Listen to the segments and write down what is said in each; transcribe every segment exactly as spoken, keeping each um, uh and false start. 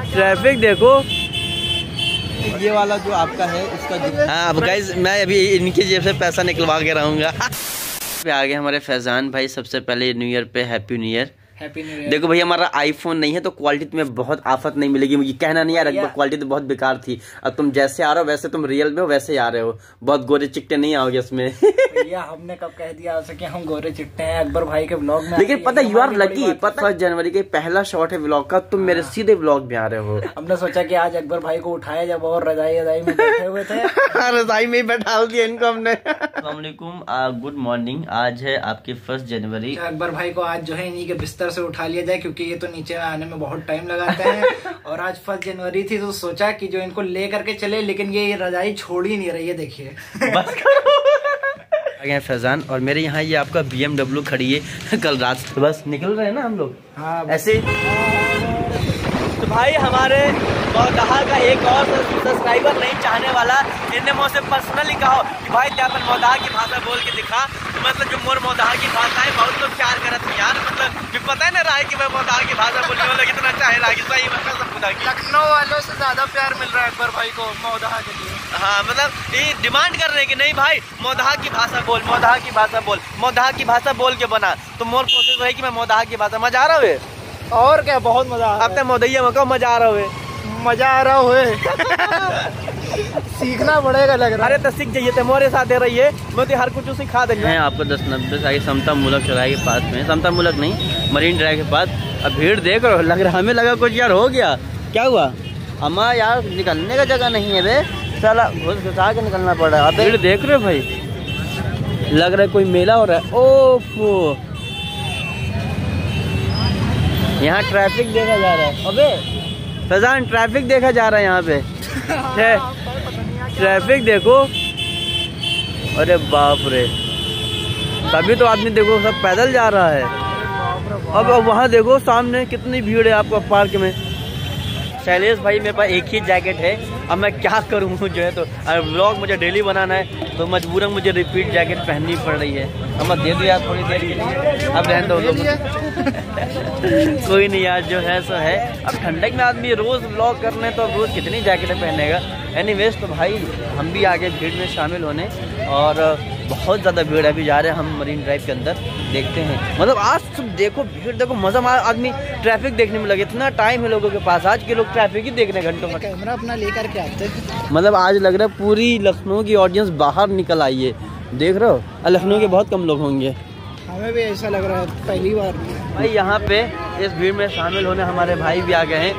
Traffic देखो। ये वाला जो आपका है इसका। हाँ गाइस, मैं अभी इनकी जेब से पैसा निकलवा के रहूँगा। पे आ गए हमारे फैजान भाई। सबसे पहले न्यू ईयर पे happy new year. Happy new year. देखो भाई, हमारा आईफोन नहीं है तो क्वालिटी तुम्हें बहुत आफत नहीं मिलेगी। मुझे कहना नहीं यार, क्वालिटी तो बहुत बेकार थी। अब तुम जैसे आ रहे हो वैसे तुम रियल में हो वैसे ही आ रहे हो। बहुत गोरे चिट्टे नहीं आओगे इसमें। भैया हमने कब कह दिया आपसे कि हम गोरे चिट्टे हैं अकबर भाई के व्लॉग में। लेकिन पता यू आर लकी, पता फर्स्ट जनवरी के पहला शॉट है व्लॉग का, तुम मेरे सीधे व्लॉग में आ रहे हो। हमने सोचा कि आज अकबर भाई को उठाया जब और रजाई रजाई में बैठे हुए थे। रजाई में ही बैठा दिया इनको हमने। अस्सलामुअलैकुम, गुड मॉर्निंग। आज है आपकी फर्स्ट जनवरी। अकबर भाई को आज जो है इन्हीं के बिस्तर से उठा लिया जाए क्योंकि ये तो नीचे आने में बहुत टाइम लगाते हैं। और आज फर्स्ट जनवरी थी तो सोचा कि जो इनको ले करके चले, लेकिन ये रजाई छोड़ ही नहीं रही है। देखिए बस आगे फैजान और मेरे यहाँ ये आपका बी एम डब्ल्यू खड़ी है। कल रात से बस निकल रहे हैं ना हम लोग। हाँ ऐसे। तो भाई हमारे मौदहा का एक और सब्सक्राइबर नहीं चाहने वाला, इनने मुझसे पर्सनली कहा कि भाई क्या अपन मौदहा की भाषा बोल के दिखा। तो मतलब जो मोर मौदहा की भाषा है बहुत लोग प्यार करते हैं यार। मतलब फिर पता है ना रहा है कि मैं मौदहा की भाषा बोलने वाला कितना चाहे रहा कि सही मतलब सब खुदा की। लखनऊ वालों से ज्यादा प्यार मिल रहा है अकबर भाई को मौदहा के लिए। हाँ मतलब ये डिमांड कर रहे हैं कि नहीं भाई मौदहा की भाषा बोल, मौदहा की भाषा बोल, मौदहा की भाषा बोल के बना। तो मोर कोशिश है कि मैं मौदहा की भाषा। मजा आ रहा है और क्या, बहुत मजा आ रहा है। अब तक मोदैया में कहो मजा आ रहा है। मजा आ रहा है। सीखना पड़ेगा लग रहा है। अरे तो सीख जाइए, तो मोरे साथ दे रही है, मैं तो हर कुछ सिखा देंगे। हैं आपको दस नब्बे से आगे समता मूलक चौराहे के पास में, समता मूलक नहीं मरीन ड्राइव के पास। अब भीड़ देख रहे हो, लग रहा हमें लगा कुछ यार हो गया। क्या हुआ? हमारा यार निकलने का जगह नहीं है बे, साला घुस घुसा के निकलना पड़ रहा है। भीड़ देख रहे हो भाई, लग रहा है कोई मेला हो रहा है। ओफो, यहाँ ट्रैफिक देखा जा रहा है। अबे फैजान ट्रैफिक देखा जा रहा है यहाँ पे। ट्रैफिक देखो, अरे बाप रे। तभी तो आदमी देखो सब पैदल जा रहा है। अब अब वहाँ देखो सामने कितनी भीड़ है आपको पार्क में। शैलेश भाई मेरे पास एक ही जैकेट है, अब मैं क्या करूँ जो है। तो व्लॉग मुझे डेली बनाना है तो मजबूरन मुझे रिपीट जैकेट पहननी पड़ रही है। अब मैं दे दूँ यार थोड़ी देर के लिए, अब रहने दो कोई नहीं यार, जो है सो है। अब ठंडक में आदमी रोज व्लॉग करने तो अब रोज कितनी जैकेटें पहनेगा। एनीवेज तो भाई हम भी आगे भीड़ में शामिल होने, और बहुत ज़्यादा भीड़ अभी जा रहे हैं हम मरीन ड्राइव के अंदर। देखते हैं मतलब आज तुम देखो भीड़ देखो, मजा मार आदमी ट्रैफिक देखने में लगे। इतना टाइम है लोगों के पास, आज के लोग ट्रैफिक ही देखने घंटों में। कैमरा अपना लेकर के आते हैं। मतलब आज लग रहा है पूरी लखनऊ की ऑडियंस बाहर निकल आई है। देख रहे हो, लखनऊ के बहुत कम लोग होंगे। हमें भी ऐसा लग रहा है पहली बार। भाई यहाँ पे इस भीड़ में शामिल होने हमारे भाई भी आ गए हैं।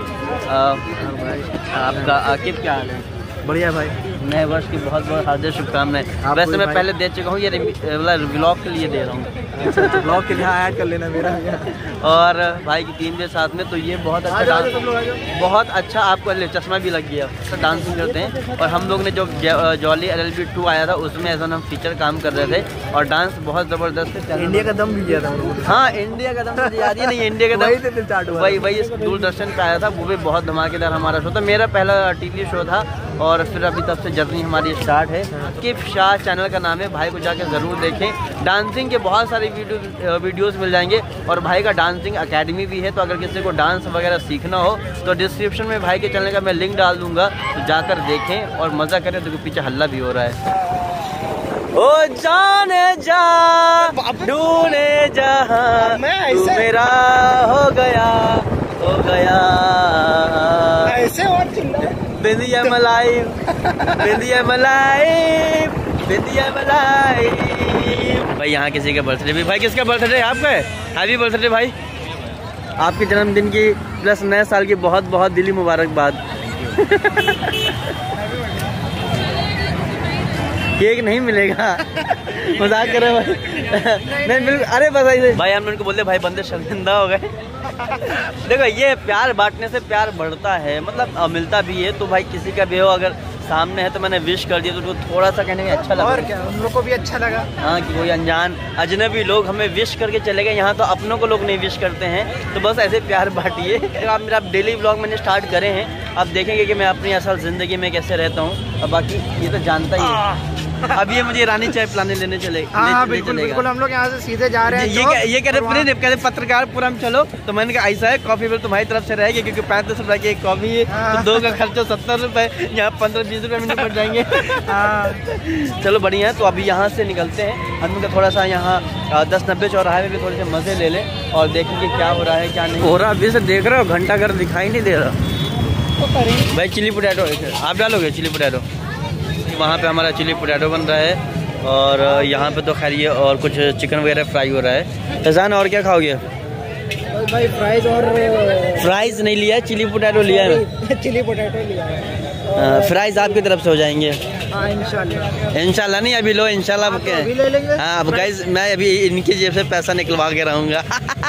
आपका आकिब क्या हाल है? बढ़िया भाई, नए वर्ष की बहुत बहुत हार्दिक शुभकामनाएं। वैसे मैं पहले दे चुका हूँ, ये व्लॉग के लिए दे रहा हूँ। ब्लॉग के लिए ऐड कर लेना मेरा। और भाई की टीम के साथ में तो ये बहुत अच्छा डांस, बहुत अच्छा आपको चश्मा भी लग गया। तो डांसिंग करते हैं। और हम लोग ने जो Jolly L L B two आया था उसमें ऐसा हम फीचर काम कर रहे थे और डांस बहुत जबरदस्त है। इंडिया का दम भी किया था। हाँ इंडिया का दम याद ही नहीं, इंडिया का दम वही वही दूरदर्शन पे आया था, वो भी बहुत धमाकेदार हमारा शो था। मेरा पहला टीवी शो था और फिर अभी तब से जर्नी हमारी स्टार्ट है। किप शाह चैनल का नाम है, भाई को जाकर ज़रूर देखें। डांसिंग के बहुत सारे वीडियो वीडियोस मिल जाएंगे और भाई का डांसिंग एकेडमी भी है। तो अगर किसी को डांस वगैरह सीखना हो तो डिस्क्रिप्शन में भाई के चैनल का मैं लिंक डाल दूंगा, तो जाकर देखें और मज़ा करें। देखो पीछे हल्ला भी हो रहा है। ओ जाने जा ढूंढे जहां तू मेरा हो गया हो गया ऐसे और बिंदिया मलाई बिंदिया मलाई बिंदिया मलाई। भाई यहाँ किसी का बर्थडे भी। भाई किसका बर्थडे है आपका? हैप्पी बर्थडे भाई, आपके जन्मदिन की प्लस नए साल की बहुत बहुत दिली मुबारकबाद। केक नहीं मिलेगा, मजाक कर रहे भाई। नहीं बिल्कुल, अरे बस भाई हमने उनको बोलते भाई बंदे शर्मिंदा हो गए। देखो ये प्यार बांटने से प्यार बढ़ता है, मतलब मिलता भी है। तो भाई किसी का भी हो अगर सामने है तो मैंने विश कर दिया तो उनको थोड़ा सा कहने में अच्छा लगा। और क्या, उन लोग को भी अच्छा लगा। हाँ कि कोई अनजान अजनबी लोग हमें विश करके चले गए, यहाँ तो अपनों को लोग नहीं विश करते हैं। तो बस ऐसे प्यार बांटिए। आप मेरा डेली ब्लॉग मैंने स्टार्ट करे हैं, आप देखेंगे कि मैं अपनी असल ज़िंदगी में कैसे रहता हूँ। और बाकी ये तो जानता ही है। अभी ये मुझे ईरानी चाय पिलाने लेने चले। हाँ बिल्कुल बिल्कुल, हम लोग यहाँ से सीधे जा रहे हैं। ये कह, ये कह रहे कहते पत्रकार पूरा हम चलो, तो मैंने कहा ऐसा है कॉफी बिल तुम्हारी तरफ से रहेगी, क्योंकि पैंतीस रुपए की एक कॉफी है, तो दो का खर्चा सत्तर रुपए, यहाँ पंद्रह बीस रुपए में पड़ जाएंगे। चलो बढ़िया है। तो अभी यहाँ से निकलते हैं, हम लोग थोड़ा सा यहाँ दस नब्बे चौराहे में भी थोड़े से मजे ले लें और देखेंगे क्या हो रहा है क्या नहीं हो रहा। अभी से देख रहे हो घंटा घर दिखाई नहीं दे रहा भाई। चिली पोटैटो आप डालोगे? चिली पोटैटो वहाँ पे हमारा चिली पोटैटो बन रहा है, और यहाँ पे तो खैर ये और कुछ चिकन वगैरह फ्राई हो रहा है। फैजान और क्या खाओगे? भाई फ्राइज और फ्राइज नहीं लिया है, चिली पोटैटो लिया है। चिली पोटैटो लिया है। फ्राइज आपकी तरफ से हो जाएंगे। हाँ इंशाल्लाह। इंशाल्लाह नहीं, अभी लो इंशाल्लाह। अभी ले लेंगे। हाँ अब गाइस मैं अभी इनकी जेब से पैसा निकलवा के रहूँगा।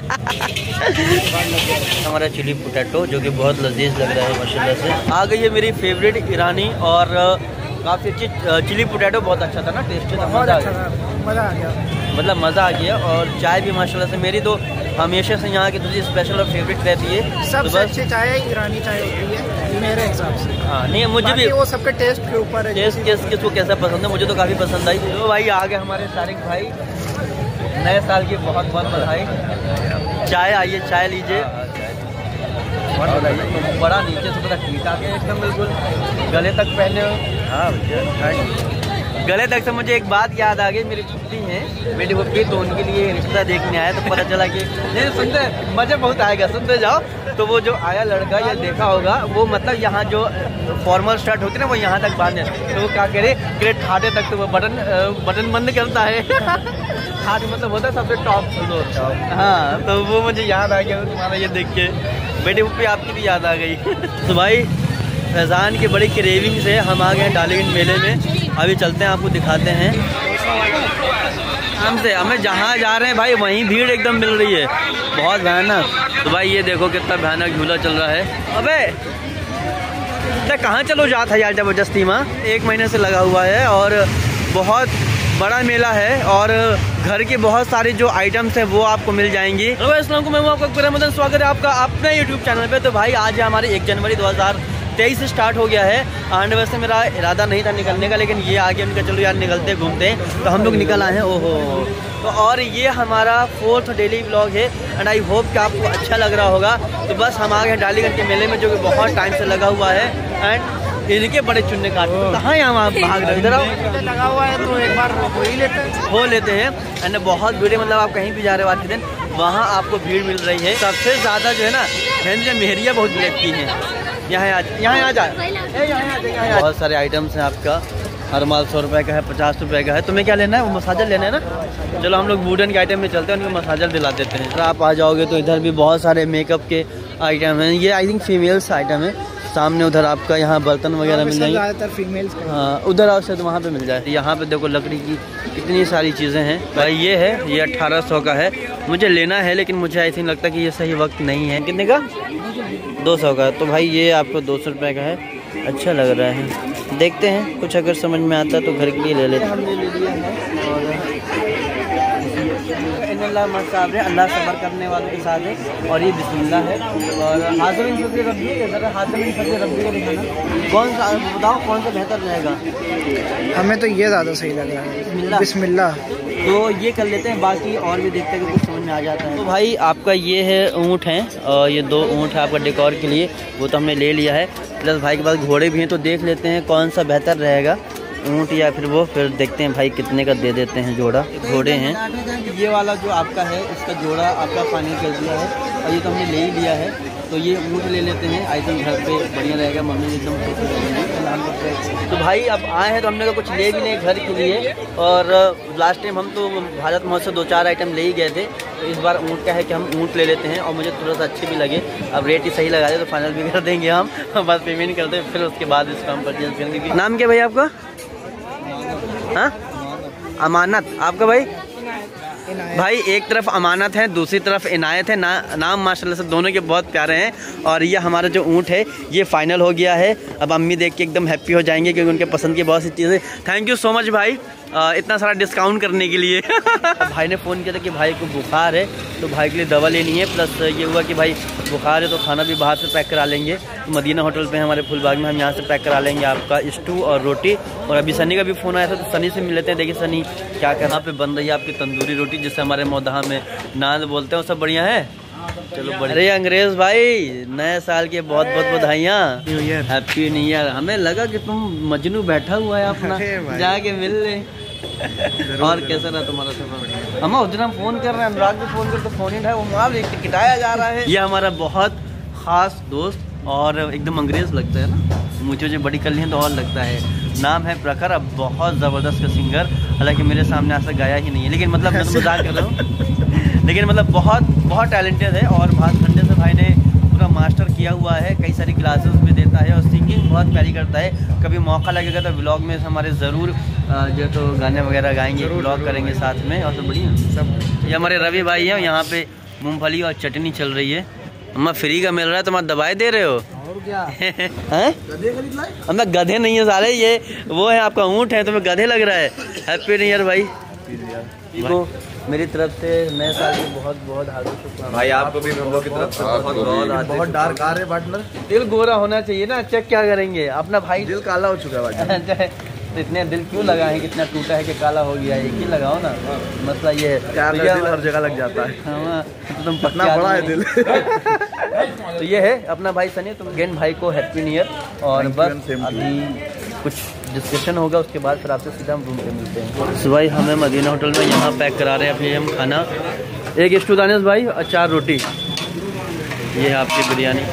हमारा चिली पोटैटो जो कि बहुत लजीज लग रहा है माशाल्लाह से। आ गई है मेरी फेवरेट ईरानी, और काफ़ी अच्छी चिली पोटैटो बहुत अच्छा था ना, टेस्टी था, मज़ा आ गया, मज़ा आ गया, मतलब मज़ा आ गया। और चाय भी माशाल्लाह से मेरी तो हमेशा से यहाँ की थोड़ी स्पेशल और फेवरेट रहती है। सबसे अच्छी चाय ईरानी चाय होती है मेरे हिसाब से। हाँ नहीं मुझे भी वो सबके टेस्ट के ऊपर है, टेस्ट किस किसको कैसा पसंद है, मुझे तो काफ़ी पसंद आई। तो भाई आ गए हमारे तारिक भाई, नए साल की बहुत बहुत बधाई। चाय आइए, चाय लीजिए। तो बड़ा नीचे से पता ठीक आ गया एकदम बिल्कुल, गले तक पहने हो। हाँ गले तक से मुझे एक बात याद आ गई, मेरी छुट्टी है मेरी पुप्पी, तो उनके लिए रिश्ता देखने आया, तो पता चला कि नहीं सुनते मज़ा बहुत आएगा, सुनते जाओ। तो वो जो आया लड़का या देखा होगा, वो मतलब यहाँ जो फॉर्मल शर्ट होती है ना वो यहाँ तक बांधे, तो वो क्या करे क्रेट खाटे तक, तो वो बटन बटन बंद करता है। हाथ मतलब होता है सबसे टॉप फ्लोर। हाँ तो वो मुझे याद आ गया तुम्हारा ये देख के, बेटी पुप्पी आपकी भी याद आ गई। तो भाई फैज़ान की बड़ी क्रेविंग से हम आ गए डालीगंज मेले में, अभी चलते हैं आपको दिखाते हैं। हमसे हमें जहाँ जा रहे हैं भाई वहीं भीड़ एकदम मिल रही है, बहुत भयानक। तो भाई ये देखो कितना भयानक झूला चल रहा है। अबे तो कहाँ चलो जात है यार जबरदस्ती में, एक महीने से लगा हुआ है और बहुत बड़ा मेला है, और घर के बहुत सारे जो आइटम्स हैं वो आपको मिल जाएंगी। हेलो अस्सलाम, मैं हूं आपका अकबर अहमद, स्वागत है आपका अपने यूट्यूब चैनल पे। तो भाई आज है हमारी एक जनवरी दो हज़ार तेईस से स्टार्ट हो गया है, एंड वैसे मेरा इरादा नहीं था निकलने का, लेकिन ये आगे उनका चलो यार निकलते घूमते हैं, तो हम लोग निकल आए हैं। ओहो तो और ये हमारा फोर्थ डेली व्लॉग है, एंड आई होप कि आपको अच्छा लग रहा होगा। तो बस हम आ गए डालीगंज के मेले में, जो कि बहुत टाइम से लगा हुआ है, एंड इनके बड़े चुनने का कहाँ यहाँ वहाँ भाग रहे, इधर आओ, लगा हुआ है तो एक बार हो ही लेते हैं हो लेते हैं। एंड बहुत भीड़, मतलब आप कहीं भी जा रहे हो आज के दिन वहाँ आपको भीड़ मिल रही है। सबसे ज़्यादा जो है ना हिंद मेहरिया बहुत लगती है, यहाँ आज यहाँ आ जा, बहुत सारे आइटम्स हैं आपका, हर माल सौ रुपए का है, पचास रुपए का है। तुम्हें क्या लेना है? वो मसाजर लेना है ना, चलो हम लोग वुडन के आइटम में चलते हैं, उनको मसाजर दिला देते हैं। अगर आप आ जाओगे तो इधर भी बहुत सारे मेकअप के आइटम हैं, ये आई थिंक फीमेल्स आइटम है। सामने उधर आपका यहाँ बर्तन वगैरह मिल जाएंगे, ज़्यादातर फीमेल्स। हाँ उधर आओ से तो वहाँ पे मिल जाए। यहाँ पे देखो लकड़ी की कितनी सारी चीज़ें हैं भाई। ये है, ये अट्ठारह सौ का है, मुझे लेना है, लेकिन मुझे आई थिंक लगता है कि ये सही वक्त नहीं है। कितने का? दो सौ का। तो भाई ये आपको दो सौ रुपये का है, अच्छा लग रहा है, देखते हैं कुछ अगर समझ में आता है तो घर के लिए ले लेते हैं। हमने ले लिया है, और अल्लाह मसाब है, अल्लाह सब्र करने वालों के साथ है, और ये बिस्मिल्लाह है। और हाज़िरीन सब्ज़ी रब्बी है, ज़रा हाज़िरीन सब्ज़ी रब्बी का दिखाना, कौन सा बताओ कौन सा बेहतर रहेगा? हमें तो ये ज़्यादा सही लग रहा है, बिस्मिल्लाह। तो ये कर लेते हैं, बाकी और भी देखते हैं कि कुछ समझ में आ जाता है। तो भाई आपका ये है ऊँट है, और ये दो ऊँट है आपका डेकोर के लिए, वो तो हमने ले लिया है। प्लस भाई के पास घोड़े भी हैं, तो देख लेते हैं कौन सा बेहतर रहेगा, ऊँट या फिर वो, फिर देखते हैं भाई कितने का दे देते हैं जोड़ा। घोड़े हैं, ये वाला जो आपका है इसका जोड़ा आपका फाइनल कर दिया है, और ये तो हमने ले ही लिया है, तो ये ऊँट ले लेते हैं। आई थिंक घर पे बढ़िया रहेगा, मम्मी एकदम खुश रहेंगी। तो भाई अब आए हैं तो हमने कुछ ले भी नहीं घर के लिए, और लास्ट टाइम हम तो भारत महोत्सव दो चार आइटम ले ही गए थे, तो इस बार ऊँट का है कि हम ऊँट ले लेते हैं, और मुझे थोड़ा सा अच्छे भी लगे। अब रेट ही सही लगा दे तो फाइनल भी कर देंगे हम, बस पेमेंट कर दें, फिर उसके बाद इसको हम परचेज करेंगे। नाम क्या भाई आपका? हाँ अमानत। आपका भाई? भाई एक तरफ अमानत है, दूसरी तरफ इनायत है ना, नाम माशाल्लाह से दोनों के बहुत प्यारे हैं। और ये हमारा जो ऊँट है ये फाइनल हो गया है, अब अम्मी देख के एकदम हैप्पी हो जाएंगे, क्योंकि उनके पसंद की बहुत सी चीज़ें। थैंक यू सो मच भाई। इतना सारा डिस्काउंट करने के लिए। भाई ने फ़ोन किया था कि भाई को बुखार है तो भाई के लिए दवा लेनी है, प्लस ये हुआ कि भाई बुखार है तो खाना भी बाहर से पैक करा लेंगे। तो मदीना होटल पे हमारे फुलबाग में, हम यहाँ से पैक करा लेंगे आपका स्टू और रोटी। और अभी सनी का भी फ़ोन आया था तो सनी से मिल लेते हैं। देखिए सनी क्या कर यहाँ पे बन रही है आपकी तंदूरी रोटी, जिससे हमारे मौदहा में नान बोलते हैं। वो सब बढ़िया है, चलो बढ़िया। अरे अंग्रेज भाई नए साल के बहुत बहुत बधाइयाँ, हैप्पी न्यू ईयर। हमें लगा कि तुम मजनू बैठा हुआ है अपना, जाके मिल ले। और कैसा रहा तुम्हारा सफर? हम उस दिन हम फोन कर रहे हैं, अनुराग भी फोन कर तो फोन ही उठाया, वो माल टिकटाया जा रहा है। ये हमारा बहुत खास दोस्त और एकदम अंग्रेज लगता है ना, मुझे मुझे बड़ी कर ली तो और लगता है। नाम है प्रखर, अब बहुत ज़बरदस्त का सिंगर, हालांकि मेरे सामने आज तक गाया ही नहीं है, लेकिन मतलब मैं तो मजाक कर रहा हूँ, लेकिन मतलब बहुत बहुत टैलेंटेड है। और बहुत ठंडे से भाई ने पूरा मास्टर किया हुआ है, कई सारी क्लासेस भी देता है और सिंगिंग बहुत प्यारी करता है। कभी मौका लगेगा तो व्लॉग में हमारे ज़रूर जो तो गाने वगैरह गाएंगे, व्लॉग करेंगे साथ में। और सब बढ़िया सब। ये हमारे रवि भाई हैं, यहाँ पे मूंगफली और चटनी चल रही है। अम्मा फ्री का मिल रहा है, तुम दवाई दे रहे हो और क्या? हैं अम्मा गधे नहीं है साले, ये वो है आपका ऊँट है, तुम्हें गधे लग रहा है। हैप्पी न्यू ईयर भाई, को मेरी तरफ से नए साल की बहुत बहुत हार्दिक शुभकामनाएं। भाई आपको भी हम लोग की तरफ से बहुत बहुत बहुत डार्क आ रहे पार्टनर। दिल गोरा होना चाहिए ना, चेक क्या करेंगे अपना भाई, दिल काला हो चुका है। तो इतने दिल क्यों लगाए, कितना टूटा है कि काला हो गया, एक ही लगाओ ना, मसला ये है। तो दिल हर जगह लग जाता है। हाँ तो तुम पतना बड़ा है दिल। तो ये है अपना भाई सनी, तुम गेन भाई को हैप्पी न्यू ईयर। और बस अभी कुछ डिस्कशन होगा, उसके बाद फिर आपसे सीधा हम रूम पे मिलते हैं। सुबह हमें मदीना होटल में यहाँ पैक करा रहे हैं अभी हम खाना, एक स्टू दानिश भाई और चार रोटी। ये है आपकी बिरयानी।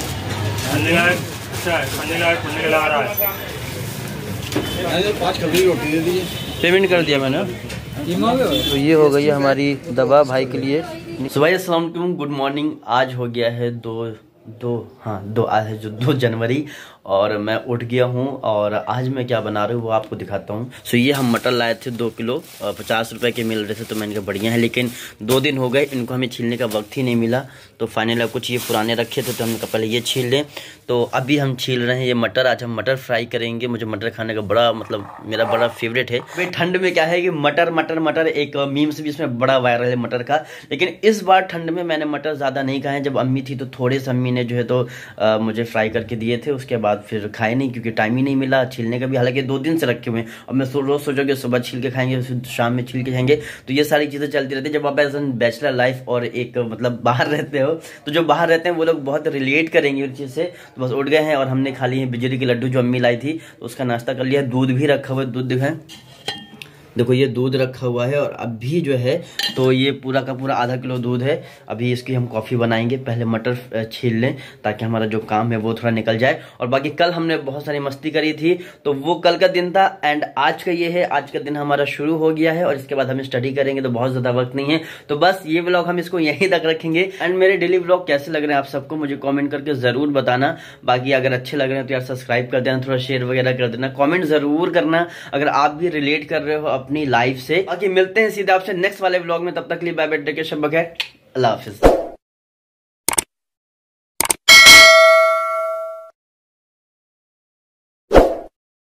पाँच रोटी दे दीजिए, पेमेंट कर दिया मैंने। तो ये हो गई है हमारी दवा भाई के लिए। सुबह अस्सलाम वालेकुम, गुड मॉर्निंग। आज हो गया है दो दो हाँ दो आज है जो दो जनवरी और मैं उठ गया हूँ। और आज मैं क्या बना रहा हूँ वो आपको दिखाता हूँ। सो ये हम मटर लाए थे दो किलो, पचास रुपए के मिल रहे थे, तो मैंने कहा बढ़िया है, लेकिन दो दिन हो गए इनको हमें छीलने का वक्त ही नहीं मिला। तो फाइनल कुछ ये पुराने रखे थे तो हमने कहा पहले ये छील लें। तो अभी हम छील रहे हैं ये मटर। आज हम मटर फ्राई करेंगे। मुझे मटर खाने का बड़ा मतलब मेरा बड़ा फेवरेट है। भाई ठंड में क्या है कि मटर मटर मटर एक मीम्स भी इसमें बड़ा वायरल है मटर का, लेकिन इस बार ठंड में मैंने मटर ज़्यादा नहीं खाए। जब अम्मी थी तो थोड़े से अम्मी ने जो है तो आ, मुझे फ्राई करके दिए थे, उसके बाद फिर खाए नहीं क्योंकि टाइम ही नहीं मिला छीलने का भी। हालांकि दो दिन से रखे हुए हैं और मैं रोज सोचोगे सुबह छील के खाएंगे फिर शाम में छील के खाएंगे, तो ये सारी चीज़ें चलती रहती है। जब आप एज एन बैचलर लाइफ और एक मतलब बाहर रहते हो तो जो बाहर रहते हैं वो लोग बहुत रिलेट करेंगे उस चीज़ से। तो बस उठ गए हैं और हमने खा लिए हैं बिजली के लड्डू जो अम्मी लाई थी, तो उसका नाश्ता कर लिया। दूध भी रखा हुआ है, दूध दिखाएं, देखो ये दूध रखा हुआ है। और अभी जो है तो ये पूरा का पूरा आधा किलो दूध है। अभी इसकी हम कॉफ़ी बनाएंगे, पहले मटर छील लें ताकि हमारा जो काम है वो थोड़ा निकल जाए। और बाकी कल हमने बहुत सारी मस्ती करी थी तो वो कल का दिन था एंड आज का ये है, आज का दिन हमारा शुरू हो गया है। और इसके बाद हम स्टडी करेंगे तो बहुत ज़्यादा वक्त नहीं है, तो बस ये व्लॉग हम इसको यहीं तक रखेंगे। एंड मेरे डेली व्लॉग कैसे लग रहे हैं आप सबको मुझे कॉमेंट करके ज़रूर बताना। बाकी अगर अच्छे लग रहे हैं तो यार सब्सक्राइब कर देना, थोड़ा शेयर वगैरह कर देना, कॉमेंट ज़रूर करना अगर आप भी रिलेट कर रहे हो अपनी लाइफ से। बाकी मिलते हैं सीधा आपसे नेक्स्ट वाले व्लॉग में, तब तक के लिए बाय बाय, टेक केयर, शब बखैर, अल्लाह हाफिज़।